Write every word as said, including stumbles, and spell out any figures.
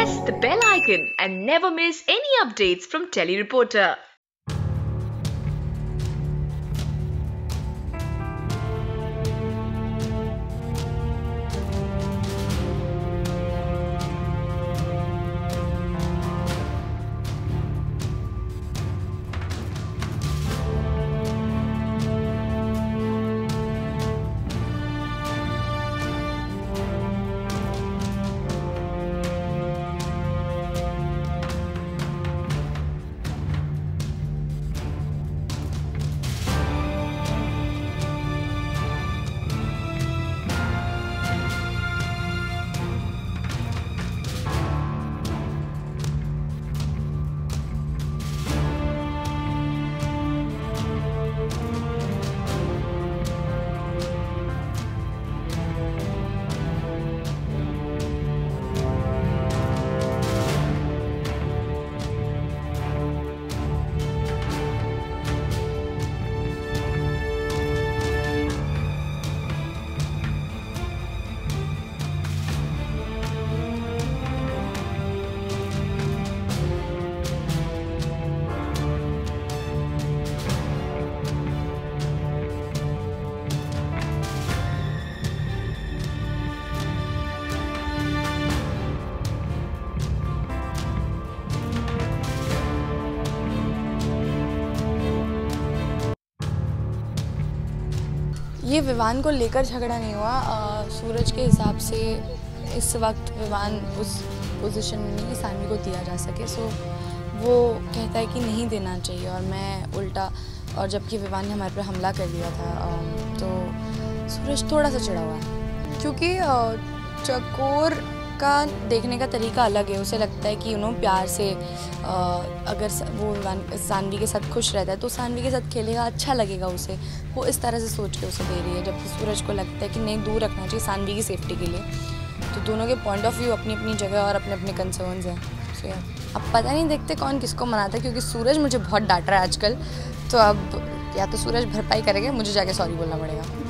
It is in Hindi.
press the bell icon and never miss any updates from Telly Reporter. ये विवान को लेकर झगड़ा नहीं हुआ। आ, सूरज के हिसाब से इस वक्त विवान उस पोजीशन में नहीं कि सानवी को दिया जा सके, सो वो कहता है कि नहीं देना चाहिए और मैं उल्टा, और जबकि विवान ने हमारे पर हमला कर दिया था आ, तो सूरज थोड़ा सा चिढ़ा हुआ है क्योंकि आ, चकोर का देखने का तरीका अलग है। उसे लगता है कि यू नो प्यार से आ, अगर वो सानवी के साथ खुश रहता है तो सानवी के साथ खेलेगा, अच्छा लगेगा उसे। वो इस तरह से सोच के उसे दे रही है, जबकि सूरज को लगता है कि नहीं, दूर रखना चाहिए सानवी की सेफ्टी के लिए। तो दोनों के पॉइंट ऑफ व्यू अपनी अपनी जगह और अपने अपने कंसर्न्स हैं। सो अब पता नहीं, देखते कौन किसको मनाता है, क्योंकि सूरज मुझे बहुत डांट रहा है आजकल। तो अब या तो सूरज भरपाई करेगा, मुझे जाके सॉरी बोलना पड़ेगा।